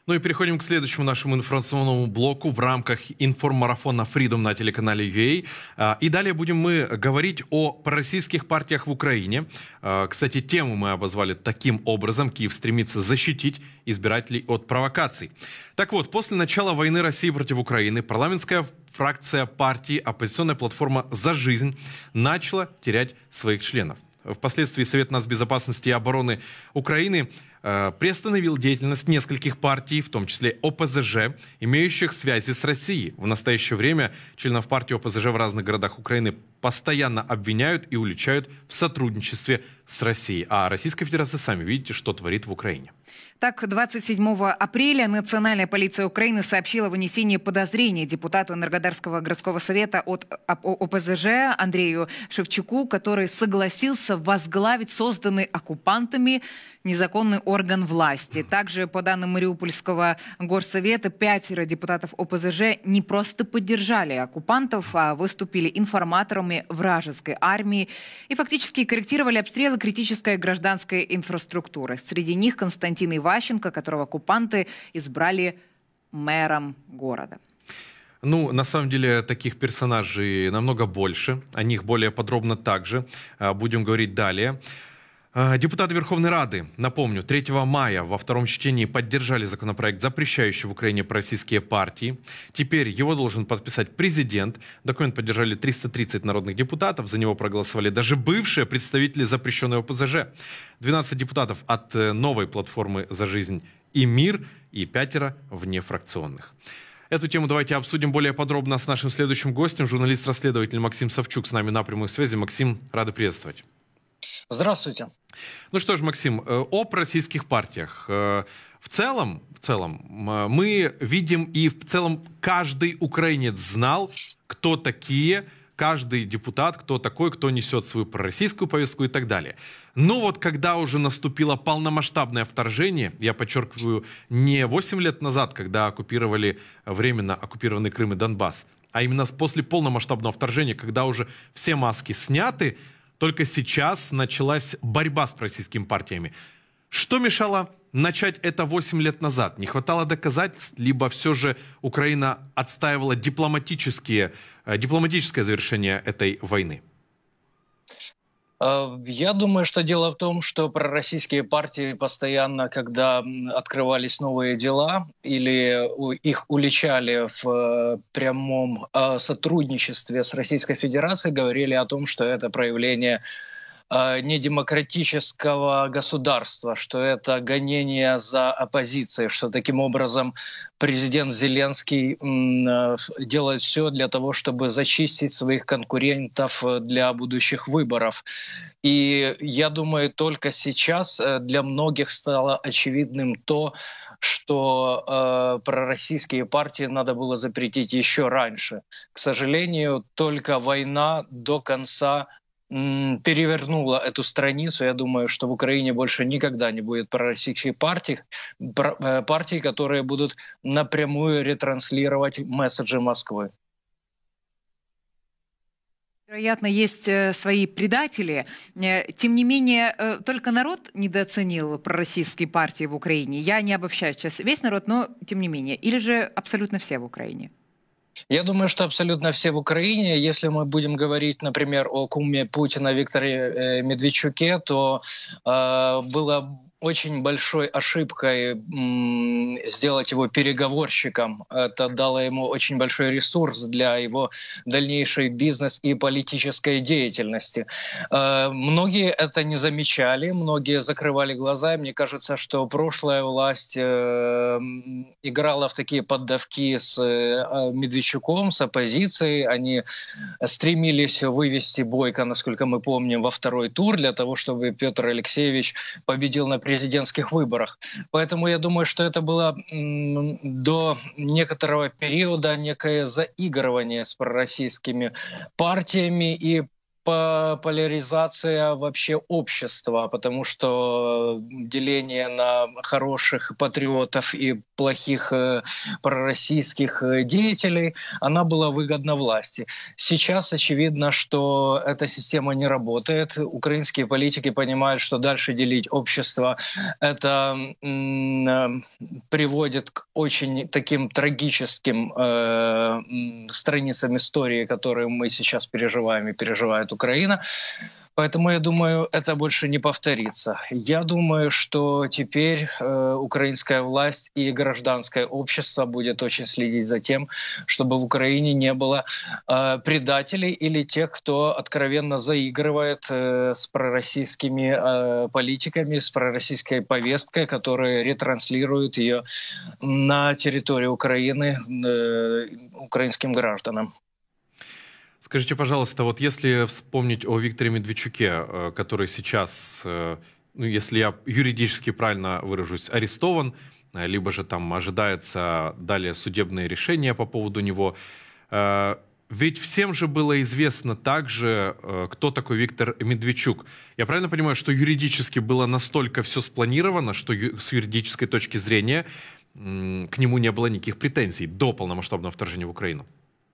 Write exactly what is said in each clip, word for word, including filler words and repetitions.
Ну и переходим к следующему нашему информационному блоку в рамках информарафона Freedom на телеканале ю эй. И далее будем мы говорить о пророссийских партиях в Украине. Кстати, тему мы обозвали таким образом: Киев стремится защитить избирателей от провокаций. Так вот, после начала войны России против Украины парламентская фракция партии «Оппозиционная платформа за жизнь» начала терять своих членов. Впоследствии Совет нацбезопасности и обороны Украины э, приостановил деятельность нескольких партий, в том числе о пэ зэ жэ, имеющих связи с Россией. В настоящее время членов партии о пэ зэ жэ в разных городах Украины постоянно обвиняют и уличают в сотрудничестве с Россией. А Российская Федерация, сами видите, что творит в Украине. Так, двадцать седьмого апреля Национальная полиция Украины сообщила о вынесении подозрений депутату Энергодарского городского совета от о пэ зэ жэ Андрею Шевчуку, который согласился возглавить созданный оккупантами незаконный орган власти. Также, по данным Мариупольского горсовета, пятеро депутатов о пэ зэ жэ не просто поддержали оккупантов, а выступили информаторами вражеской армии и фактически корректировали обстрелы критической гражданской инфраструктуры. Среди них Константин Иващенко, которого оккупанты избрали мэром города. Ну, на самом деле, таких персонажей намного больше. О них более подробно также будем говорить далее. Депутаты Верховной Рады, напомню, третьего мая во втором чтении поддержали законопроект, запрещающий в Украине пророссийские партии. Теперь его должен подписать президент. Документ поддержали триста тридцать народных депутатов. За него проголосовали даже бывшие представители запрещенной о пэ зэ жэ. двенадцать депутатов от новой платформы «За жизнь и мир» и пятеро внефракционных. Эту тему давайте обсудим более подробно с нашим следующим гостем, журналист-расследователь Максим Савчук с нами на прямой связи. Максим, рады приветствовать. Здравствуйте. Ну что ж, Максим, о пророссийских партиях. В целом, в целом, мы видим, и в целом каждый украинец знал, кто такие, каждый депутат, кто такой, кто несет свою пророссийскую повестку и так далее. Но вот когда уже наступило полномасштабное вторжение, я подчеркиваю, не восемь лет назад, когда оккупировали временно оккупированный Крым и Донбасс, а именно после полномасштабного вторжения, когда уже все маски сняты, только сейчас началась борьба с пророссийскими партиями. Что мешало начать это восемь лет назад? Не хватало доказательств, либо все же Украина отстаивала дипломатические, дипломатическое завершение этой войны? Я думаю, что дело в том, что пророссийские партии постоянно, когда открывались новые дела или их уличали в прямом сотрудничестве с Российской Федерацией, говорили о том, что это проявление недемократического государства, что это гонение за оппозицией, что таким образом президент Зеленский делает все для того, чтобы зачистить своих конкурентов для будущих выборов. И я думаю, только сейчас для многих стало очевидным то, что э, пророссийские партии надо было запретить еще раньше. К сожалению, только война до конца перевернула эту страницу. Я думаю, что в Украине больше никогда не будет пророссийских партий, партий, которые будут напрямую ретранслировать месседжи Москвы. Вероятно, есть свои предатели. Тем не менее, только народ недооценил пророссийские партии в Украине. Я не обобщаю сейчас весь народ, но тем не менее. Или же абсолютно все в Украине? Я думаю, что абсолютно все в Украине. Если мы будем говорить, например, о куме Путина Викторе Медведчуке, то э, было очень большой ошибкой м, сделать его переговорщиком. Это дало ему очень большой ресурс для его дальнейшей бизнес- и политической деятельности. Э, многие это не замечали, многие закрывали глаза. И мне кажется, что прошлая власть э, играла в такие поддавки с э, Медведчуком, с оппозицией. Они стремились вывести Бойко, насколько мы помним, во второй тур для того, чтобы Петр Алексеевич победил на президентских президентских выборах. Поэтому я думаю, что это было м, до некоторого периода некое заигрывание с пророссийскими партиями. И поляризация вообще общества, потому что деление на хороших патриотов и плохих э, пророссийских деятелей, она была выгодна власти. Сейчас очевидно, что эта система не работает. Украинские политики понимают, что дальше делить общество — это м, приводит к очень таким трагическим э, страницам истории, которые мы сейчас переживаем и переживает Украина. Поэтому я думаю, это больше не повторится. Я думаю, что теперь э, украинская власть и гражданское общество будет очень следить за тем, чтобы в Украине не было э, предателей или тех, кто откровенно заигрывает э, с пророссийскими э, политиками, с пророссийской повесткой, которые ретранслируют ее на территории Украины э, украинским гражданам. Скажите, пожалуйста, вот если вспомнить о Викторе Медведчуке, который сейчас, ну, если я юридически правильно выражусь, арестован, либо же там ожидается далее судебное решение по поводу него, ведь всем же было известно также, кто такой Виктор Медведчук. Я правильно понимаю, что юридически было настолько все спланировано, что с юридической точки зрения к нему не было никаких претензий до полномасштабного вторжения в Украину?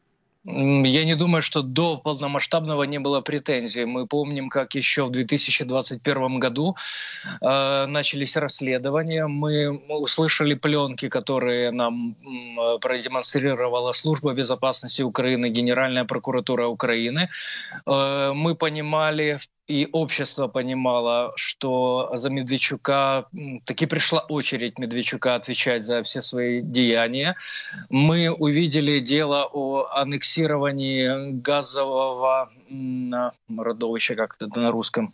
Я не думаю, что до полномасштабного не было претензий. Мы помним, как еще в две тысячи двадцать первом году э, начались расследования. Мы услышали пленки, которые нам э, продемонстрировала Служба безопасности Украины, Генеральная прокуратура Украины. Э, мы понимали, и общество понимало, что за Медведчука, таки пришла очередь Медведчука отвечать за все свои деяния. Мы увидели дело о аннексировании газового родовища, как это на русском,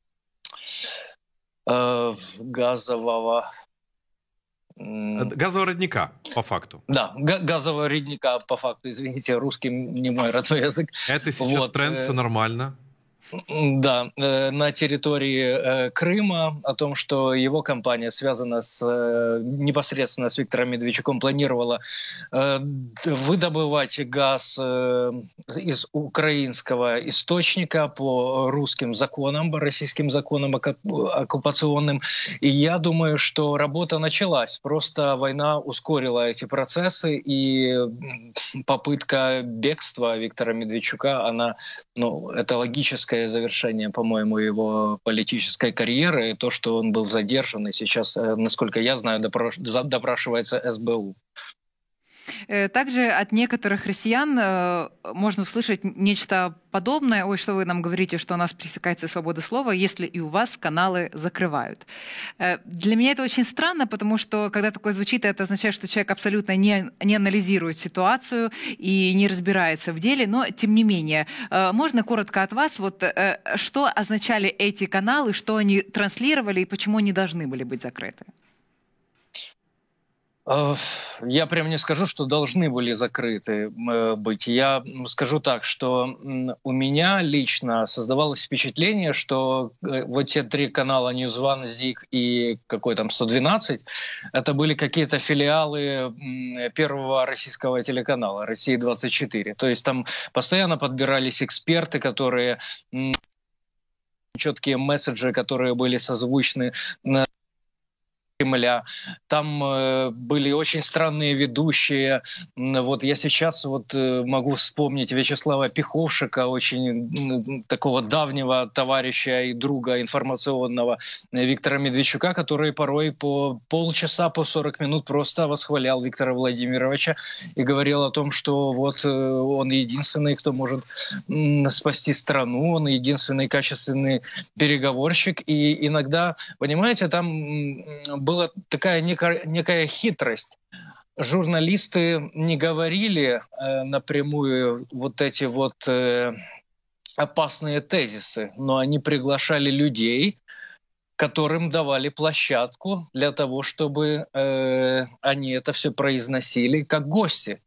э, газового... Газового родника, по факту. Да, газового родника, по факту, извините, русский не мой родной язык. Это сейчас вот. Тренд, все нормально. Да, на территории Крыма, о том, что его компания связана с, непосредственно с Виктором Медведчуком, планировала выдобывать газ из украинского источника по русским законам, российским законам оккупационным. И я думаю, что работа началась. Просто война ускорила эти процессы, и попытка бегства Виктора Медведчука, она, ну, это логическое завершение, по-моему, его политической карьеры, то, что он был задержан, и сейчас, насколько я знаю, допрашивается эс бэ у. Также от некоторых россиян э, можно услышать нечто подобное. Ой, что вы нам говорите, что у нас пресекается свобода слова, если и у вас каналы закрывают. Э, для меня это очень странно, потому что, когда такое звучит, это означает, что человек абсолютно не, не анализирует ситуацию и не разбирается в деле. Но, тем не менее, э, можно коротко от вас, вот, э, что означали эти каналы, что они транслировали и почему они должны были быть закрыты? Я прям не скажу, что должны были закрыты быть. Я скажу так, что у меня лично создавалось впечатление, что вот те три канала News One, зик и какой там сто двенадцать, это были какие-то филиалы первого российского телеканала «Россия двадцать четыре». То есть там постоянно подбирались эксперты, которые четкие месседжи, которые были созвучны Кремля. Там э, были очень странные ведущие. Вот я сейчас вот э, могу вспомнить Вячеслава Пиховшика, очень э, такого давнего товарища и друга информационного, э, Виктора Медведчука, который порой по полчаса, по сорок минут просто восхвалял Виктора Владимировича и говорил о том, что вот э, он единственный, кто может э, спасти страну, он единственный качественный переговорщик. И иногда, понимаете, там э, была такая некая, некая хитрость. Журналисты не говорили э, напрямую вот эти вот э, опасные тезисы, но они приглашали людей, которым давали площадку для того, чтобы э, они это все произносили как гости.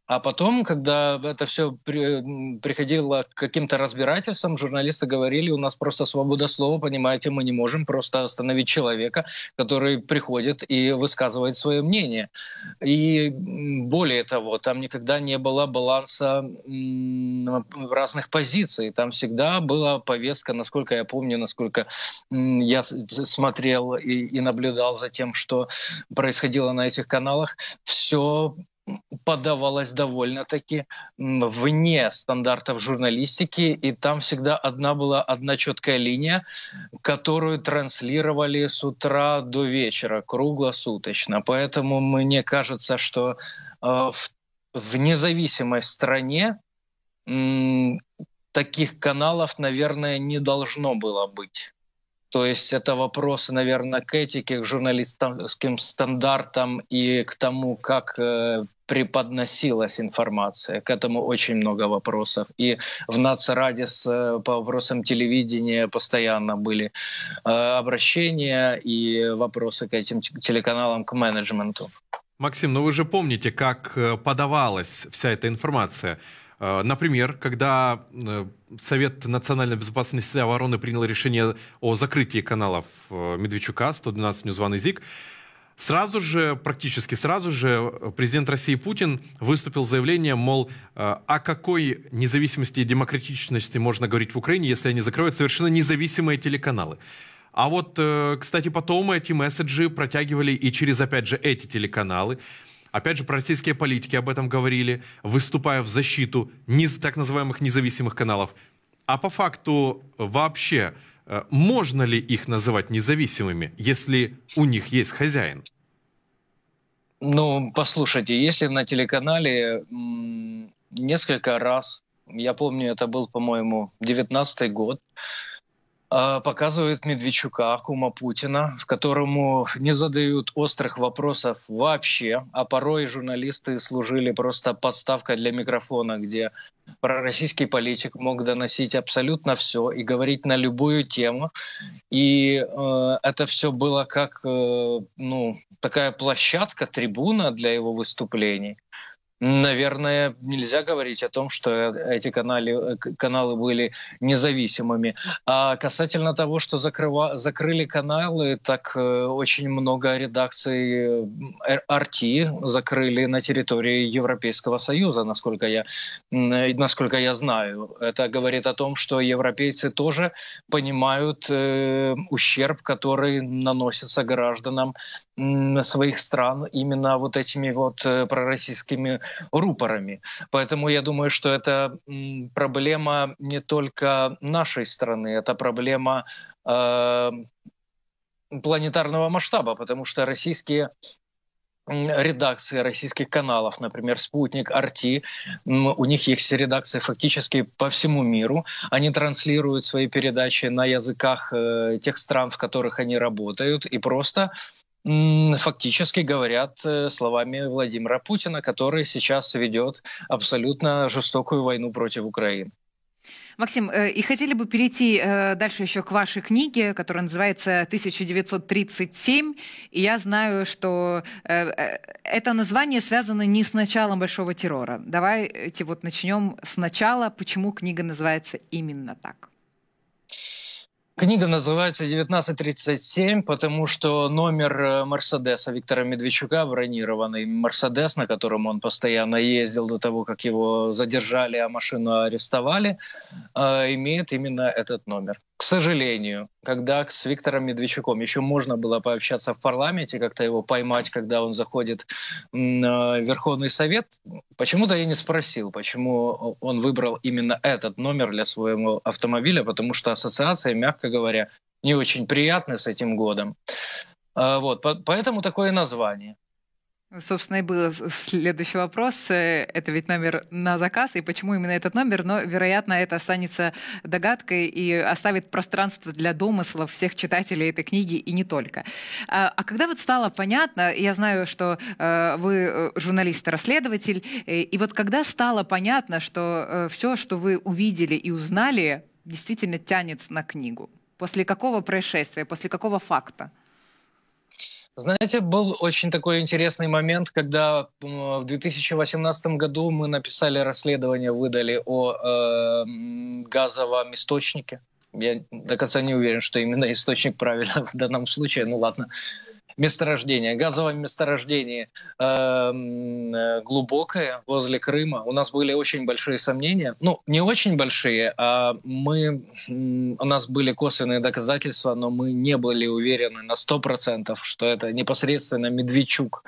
А потом, когда это все при, приходило к каким-то разбирательствам, журналисты говорили, у нас просто свобода слова, понимаете, мы не можем просто остановить человека, который приходит и высказывает свое мнение. И более того, там никогда не было баланса разных позиций. Там всегда была повестка, насколько я помню, насколько я смотрел и, и наблюдал за тем, что происходило на этих каналах, все подавалось довольно-таки вне стандартов журналистики, и там всегда одна была одна четкая линия, которую транслировали с утра до вечера, круглосуточно. Поэтому мне кажется, что э, в, в независимой стране м, таких каналов, наверное, не должно было быть. То есть это вопросы, наверное, к этике, к журналистским стандартам и к тому, как э, преподносилась информация. К этому очень много вопросов. И в Нацрадис э, по вопросам телевидения постоянно были э, обращения и вопросы к этим телеканалам, к менеджменту. Максим, ну вы же помните, как подавалась вся эта информация. Например, когда Совет национальной безопасности и обороны принял решение о закрытии каналов Медведчука, сто двенадцать News One и ЗИК, сразу же, практически сразу же, президент России Путин выступил с заявлением, мол, о какой независимости и демократичности можно говорить в Украине, если они закрывают совершенно независимые телеканалы. А вот, кстати, потом эти месседжи протягивали и через, опять же, эти телеканалы. Опять же, пророссийские политики об этом говорили, выступая в защиту низ, так называемых независимых каналов. А по факту вообще можно ли их называть независимыми, если у них есть хозяин? Ну, послушайте, если на телеканале м, несколько раз, я помню, это был, по-моему, девятнадцатый год, показывают Медведчука, кума Путина, в которому не задают острых вопросов вообще, а порой журналисты служили просто подставкой для микрофона, где пророссийский политик мог доносить абсолютно все и говорить на любую тему. И э, это все было как э, ну, такая площадка, трибуна для его выступлений. Наверное, нельзя говорить о том, что эти каналы, каналы были независимыми. А касательно того, что закрыва, закрыли каналы, так э, очень много редакций эр ти закрыли на территории Европейского Союза, насколько я, насколько я знаю. Это говорит о том, что европейцы тоже понимают э, ущерб, который наносится гражданам э, своих стран именно вот этими вот э, пророссийскими рупорами. Поэтому я думаю, что это м, проблема не только нашей страны, это проблема э, планетарного масштаба, потому что российские редакции российских каналов, например, «Спутник», эр ти, у них есть редакции фактически по всему миру. Они транслируют свои передачи на языках э, тех стран, в которых они работают, и просто фактически говорят словами Владимира Путина, который сейчас ведет абсолютно жестокую войну против Украины. Максим, и хотели бы перейти дальше еще к вашей книге, которая называется «тысяча девятьсот тридцать семь». И я знаю, что это название связано не с началом Большого террора. Давайте вот начнем сначала. Почему книга называется именно так? Книга называется девятнадцать тридцать семь, потому что номер Мерседеса Виктора Медведчука, бронированный Мерседес, на котором он постоянно ездил до того, как его задержали, а машину арестовали, имеет именно этот номер. К сожалению, когда с Виктором Медведчуком еще можно было пообщаться в парламенте, как-то его поймать, когда он заходит в Верховный Совет, почему-то я не спросил, почему он выбрал именно этот номер для своего автомобиля, потому что ассоциация, мягко говоря, не очень приятная с этим годом. Вот, поэтому такое название. Собственно, и был следующий вопрос. Это ведь номер на заказ, и почему именно этот номер? Но, вероятно, это останется догадкой и оставит пространство для домыслов всех читателей этой книги, и не только. А, а когда вот стало понятно, я знаю, что э, вы журналист-расследователь, и, и вот когда стало понятно, что э, все, что вы увидели и узнали, действительно тянет на книгу? После какого происшествия, после какого факта? Знаете, был очень такой интересный момент, когда в две тысячи восемнадцатом году мы написали расследование, выдали о э, газовом источнике. Я до конца не уверен, что именно источник правильно в данном случае, ну ладно. Месторождение, газовое месторождение э, глубокое возле Крыма. У нас были очень большие сомнения. Ну, не очень большие, а мы, у нас были косвенные доказательства, но мы не были уверены на сто процентов, что это непосредственно Медведчук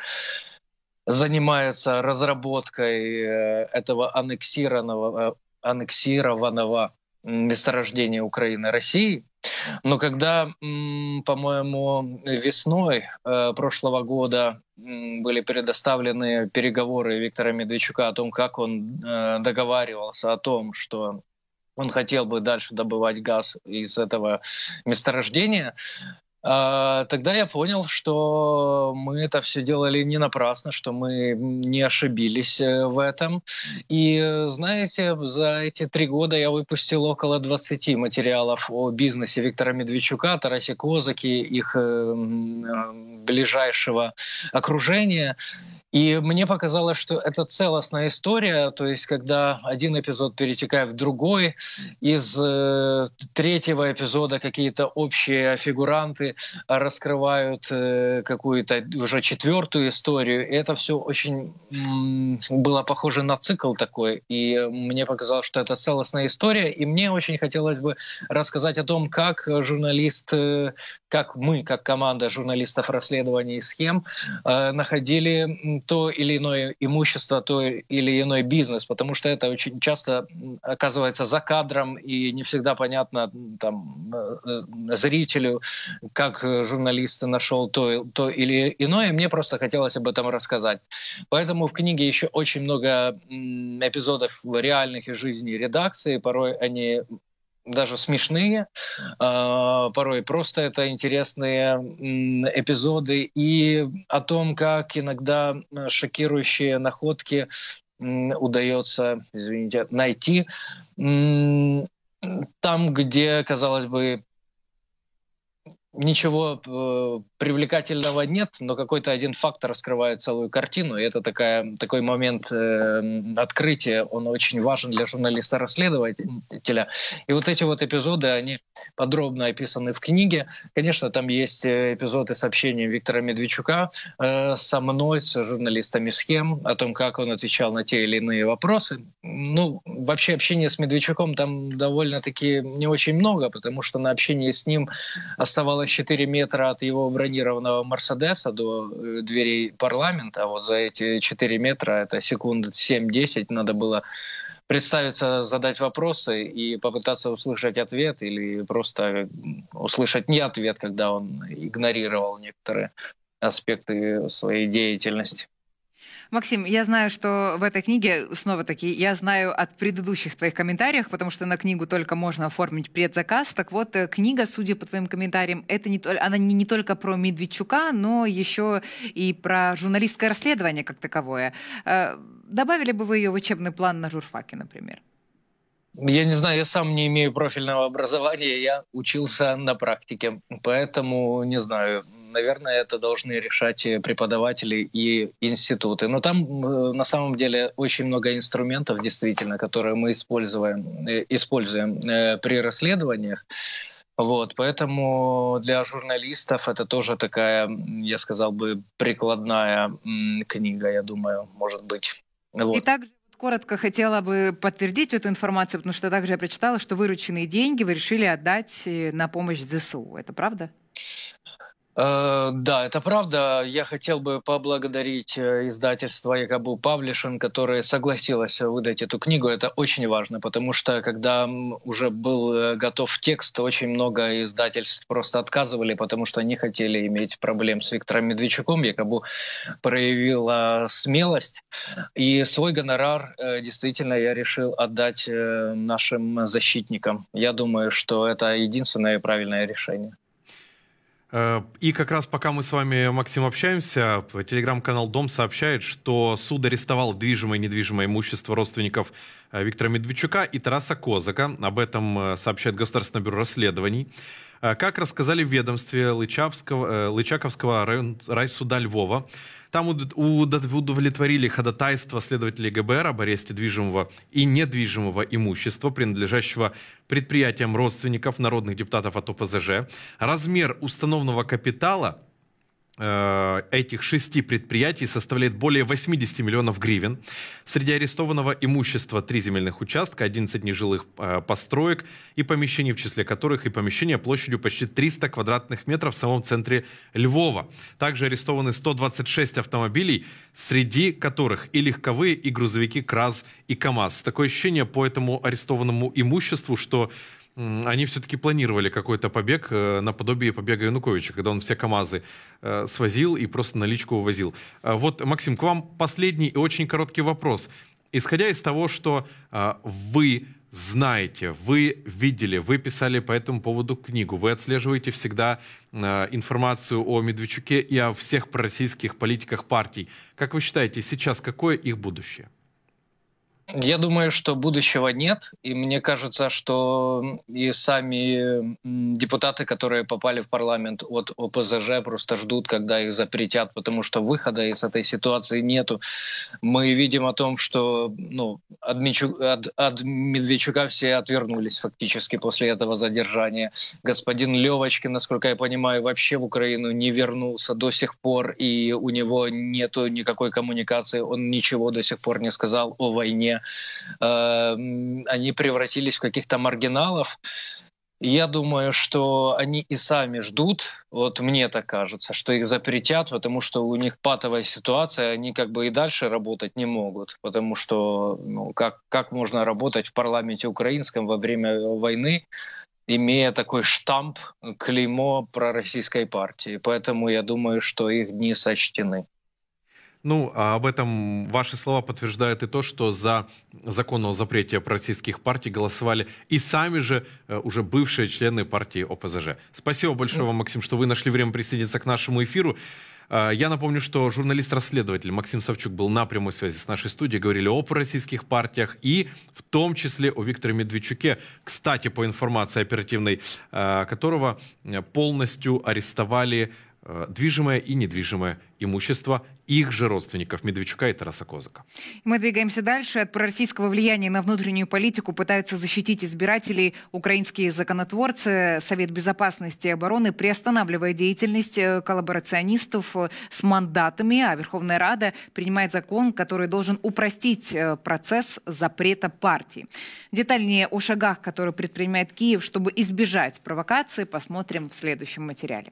занимается разработкой этого аннексированного, аннексированного месторождения Украины России. Но когда, по-моему, весной э, прошлого года были предоставлены переговоры Виктора Медведчука о том, как он э, договаривался о том, что он хотел бы дальше добывать газ из этого месторождения, э, тогда я понял, что мы это все делали не напрасно, что мы не ошибились в этом. И, знаете, за эти три года я выпустил около двадцати материалов о бизнесе Виктора Медведчука, Тарасе Козаки, их э, ближайшего окружения. И мне показалось, что это целостная история, то есть когда один эпизод перетекает в другой, из э, третьего эпизода какие-то общие фигуранты раскрывают э, какую-то уже четвертую историю, и это все очень м, было похоже на цикл такой, и мне показалось, что это целостная история, и мне очень хотелось бы рассказать о том, как журналист, э, как мы, как команда журналистов расследований и схем э, находили то или иное имущество, то или иной бизнес, потому что это очень часто оказывается за кадром, и не всегда понятно там, зрителю, как журналист нашел то, то или иное. Мне просто хотелось об этом рассказать. Поэтому в книге еще очень много эпизодов реальных из жизни редакции, порой они даже смешные, порой просто это интересные эпизоды, и о том, как иногда шокирующие находки удается, извините, найти там, где, казалось бы, ничего э, привлекательного нет, но какой-то один факт раскрывает целую картину, и это такая, такой момент э, открытия, он очень важен для журналиста-расследователя. И вот эти вот эпизоды, они подробно описаны в книге. Конечно, там есть эпизоды с общением Виктора Медведчука э, со мной, с журналистами схем, о том, как он отвечал на те или иные вопросы. Ну, вообще общение с Медведчуком там довольно-таки не очень много, потому что на общении с ним оставалось четыре метра от его бронированного Мерседеса до э, дверей парламента. А вот за эти четыре метра, это секунд семь-десять, надо было представиться, задать вопросы и попытаться услышать ответ или просто услышать не ответ, когда он игнорировал некоторые аспекты своей деятельности. Максим, я знаю, что в этой книге, снова-таки, я знаю от предыдущих твоих комментариев, потому что на книгу только можно оформить предзаказ. Так вот, книга, судя по твоим комментариям, это не, она не, не только про Медведчука, но еще и про журналистское расследование как таковое. Добавили бы вы ее в учебный план на журфаке, например? Я не знаю, я сам не имею профильного образования, я учился на практике, поэтому не знаю. Наверное, это должны решать преподаватели и институты. Но там на самом деле очень много инструментов, действительно, которые мы используем, используем при расследованиях. Вот, поэтому для журналистов это тоже такая, я сказал бы, прикладная книга, я думаю, может быть. Вот. И также коротко хотела бы подтвердить эту информацию, потому что также я прочитала, что вырученные деньги вы решили отдать на помощь ЗСУ. Это правда? Uh, да, это правда. Я хотел бы поблагодарить издательство Якобу Паблишинг, которое согласилось выдать эту книгу. Это очень важно, потому что когда уже был готов текст, очень много издательств просто отказывали, потому что не хотели иметь проблем с Виктором Медведчуком. Якобу проявила смелость. И свой гонорар действительно я решил отдать нашим защитникам. Я думаю, что это единственное правильное решение. И как раз пока мы с вами, Максим, общаемся, телеграм-канал «Дом» сообщает, что суд арестовал движимое и недвижимое имущество родственников Виктора Медведчука и Тараса Козака. Об этом сообщает Государственное бюро расследований. Как рассказали в ведомстве Лычавского, Лычаковского район, райсуда Львова, там удовлетворили ходатайство следователей ГБР об аресте движимого и недвижимого имущества, принадлежащего предприятиям родственников народных депутатов от ОПЗЖ. Размер установленного капитала этих шести предприятий составляет более восьмидесяти миллионов гривен. Среди арестованного имущества три земельных участка, одиннадцать нежилых построек и помещений, в числе которых и помещения площадью почти триста квадратных метров в самом центре Львова. Также арестованы сто двадцать шесть автомобилей, среди которых и легковые, и грузовики КРАЗ и КАМАЗ. Такое ощущение по этому арестованному имуществу, что они все-таки планировали какой-то побег наподобие побега Януковича, когда он все КАМАЗы свозил и просто наличку увозил. Вот, Максим, к вам последний и очень короткий вопрос. Исходя из того, что вы знаете, вы видели, вы писали по этому поводу книгу, вы отслеживаете всегда информацию о Медведчуке и о всех пророссийских политиках партий. Как вы считаете, сейчас какое их будущее? Я думаю, что будущего нет, и мне кажется, что и сами депутаты, которые попали в парламент от ОПЗЖ, просто ждут, когда их запретят, потому что выхода из этой ситуации нету. Мы видим о том, что ну, от, Мичу, от, от Медведчука все отвернулись фактически после этого задержания. Господин Левочкин, насколько я понимаю, вообще в Украину не вернулся до сих пор, и у него нету никакой коммуникации, он ничего до сих пор не сказал о войне. Они превратились в каких-то маргиналов. Я думаю, что они и сами ждут, вот мне так кажется, что их запретят, потому что у них патовая ситуация, они как бы и дальше работать не могут, потому что ну, как, как можно работать в парламенте украинском во время войны, имея такой штамп, клеймо пророссийской партии. Поэтому я думаю, что их дни сочтены. Ну, а об этом ваши слова подтверждают и то, что за закон о запрете пророссийских партий голосовали и сами же уже бывшие члены партии ОПЗЖ. Спасибо большое вам, Максим, что вы нашли время присоединиться к нашему эфиру. Я напомню, что журналист-расследователь Максим Савчук был на прямой связи с нашей студией, говорили о пророссийских партиях и в том числе о Викторе Медведчуке. Кстати, по информации оперативной, которого полностью арестовали движимое и недвижимое имущество их же родственников Медведчука и Тараса Козака. Мы двигаемся дальше. От пророссийского влияния на внутреннюю политику пытаются защитить избирателей украинские законотворцы. Совет безопасности и обороны приостанавливает деятельность коллаборационистов с мандатами, а Верховная Рада принимает закон, который должен упростить процесс запрета партий. Детальнее о шагах, которые предпринимает Киев, чтобы избежать провокации, посмотрим в следующем материале.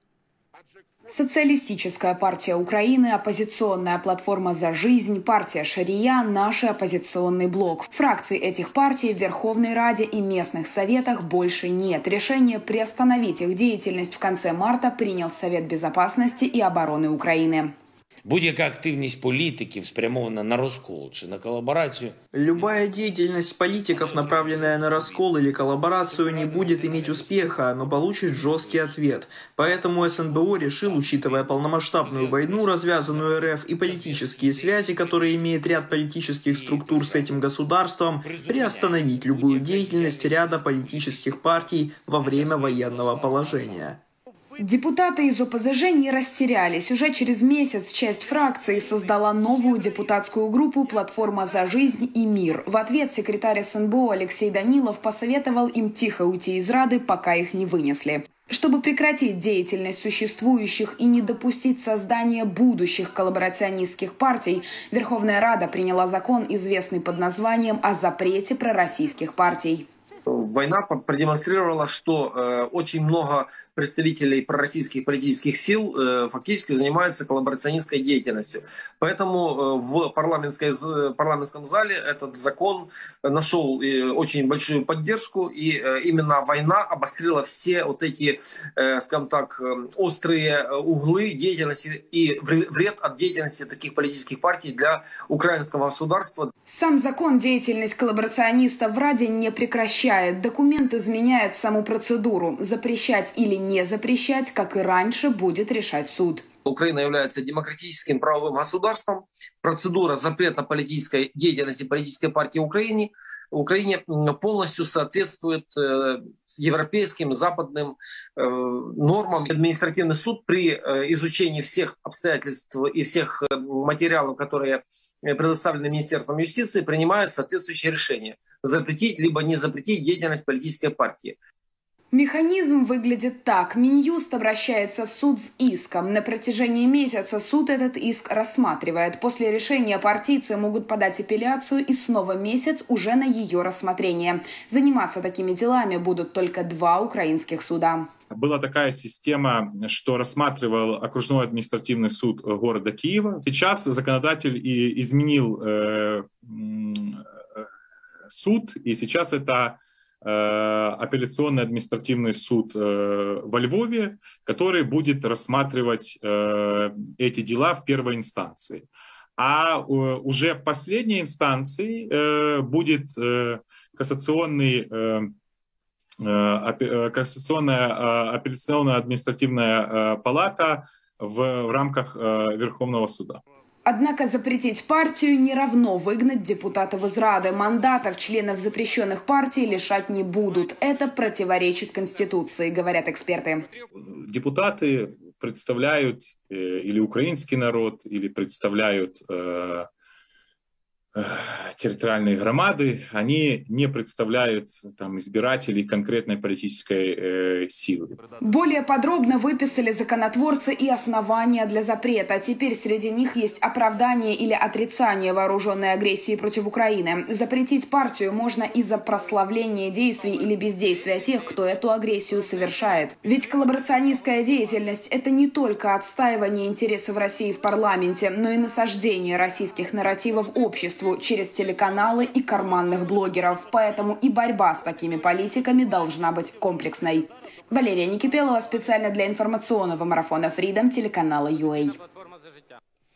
Социалистическая партия Украины, оппозиционная платформа «За жизнь», партия «Шария», наш оппозиционный блок. Фракций этих партий в Верховной Раде и местных советах больше нет. Решение приостановить их деятельность в конце марта принял Совет безопасности и обороны Украины. Будь-яка активність політиків спрямована на розкол чи на коллаборацию. Любая деятельность политиков, направленная на раскол или коллаборацию, не будет иметь успеха, но получит жесткий ответ. Поэтому СНБО решил, учитывая полномасштабную войну, развязанную РФ, и политические связи, которые имеет ряд политических структур с этим государством, приостановить любую деятельность ряда политических партий во время военного положения. Депутаты из ОПЗЖ не растерялись. Уже через месяц часть фракции создала новую депутатскую группу «Платформа за жизнь и мир». В ответ секретарь СНБО Алексей Данилов посоветовал им тихо уйти из Рады, пока их не вынесли. Чтобы прекратить деятельность существующих и не допустить создания будущих коллаборационистских партий, Верховная Рада приняла закон, известный под названием «О запрете пророссийских партий». Война продемонстрировала, что э, очень много представителей пророссийских политических сил э, фактически занимаются коллаборационистской деятельностью. Поэтому э, в парламентской, парламентском зале этот закон нашел э, очень большую поддержку. И э, именно война обострила все вот эти, э, скажем так, э, острые углы деятельности и вред от деятельности таких политических партий для украинского государства. Сам закон деятельность коллаборационистов в Раде не прекращает. Документ изменяет саму процедуру. Запрещать или не запрещать, как и раньше, будет решать суд. Украина является демократическим правовым государством. Процедура запрета политической деятельности политической партии в Украине Украине полностью соответствует европейским, западным нормам. Административный суд при изучении всех обстоятельств и всех материалов, которые предоставлены Министерством юстиции, принимает соответствующее решение – запретить либо не запретить деятельность политической партии. Механизм выглядит так. Минюст обращается в суд с иском. На протяжении месяца суд этот иск рассматривает. После решения партийцы могут подать апелляцию и снова месяц уже на ее рассмотрение. Заниматься такими делами будут только два украинских суда. Была такая система, что рассматривал окружной административный суд города Киева. Сейчас законодатель и изменил э, э, суд, и сейчас это апелляционный административный суд э, во Львове, который будет рассматривать э, эти дела в первой инстанции. А э, уже в последней инстанции э, будет э, кассационный, э, э, кассационная э, апелляционная административная э, палата в, в рамках э, Верховного суда. Однако запретить партию не равно выгнать депутатов из Рады. Мандатов членов запрещенных партий лишать не будут. Это противоречит Конституции, говорят эксперты. Депутаты представляют э, или украинский народ, или представляют э, э, территориальные громады. Они не представляют там, избирателей конкретной политической э, силы. Более подробно выписали законотворцы и основания для запрета. Теперь среди них есть оправдание или отрицание вооруженной агрессии против Украины. Запретить партию можно из-за прославления действий или бездействия тех, кто эту агрессию совершает. Ведь коллаборационистская деятельность – это не только отстаивание интересов России в парламенте, но и насаждение российских нарративов обществу через телеканалы и карманных блогеров. Поэтому и борьба с такими политиками должна быть комплексной. Валерия Никипелова специально для информационного марафона Freedom телеканала ю эй.